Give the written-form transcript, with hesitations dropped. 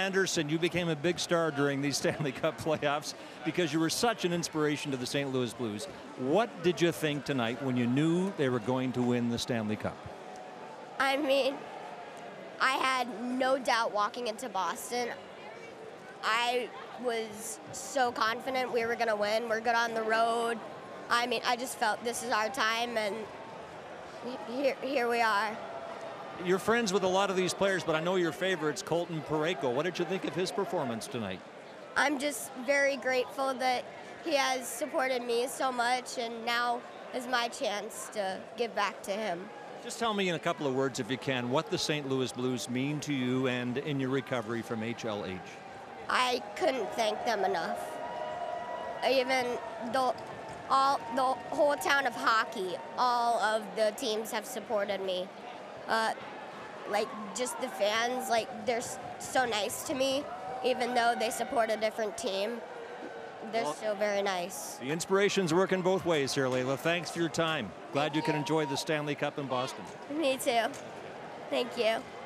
Anderson, you became a big star during these Stanley Cup playoffs because you were such an inspiration to the St. Louis Blues. What did you think tonight when you knew they were going to win the Stanley Cup? I mean, I had no doubt walking into Boston. I was so confident we were going to win. We're good on the road. I mean, I just felt this is our time, and here we are. You're friends with a lot of these players, but I know your favorite's Colton Parayko. What did you think of his performance tonight? I'm just very grateful that he has supported me so much, and now is my chance to give back to him. Just tell me in a couple of words, if you can, what the St. Louis Blues mean to you and in your recovery from HLH. I couldn't thank them enough. Even the whole town of hockey, all of the teams have supported me. Like, just the fans, like, they're so nice to me, even though they support a different team. They're still very nice. The inspiration's working both ways here, Laila. Thanks for your time. Glad you can enjoy the Stanley Cup in Boston. Me too. Thank you.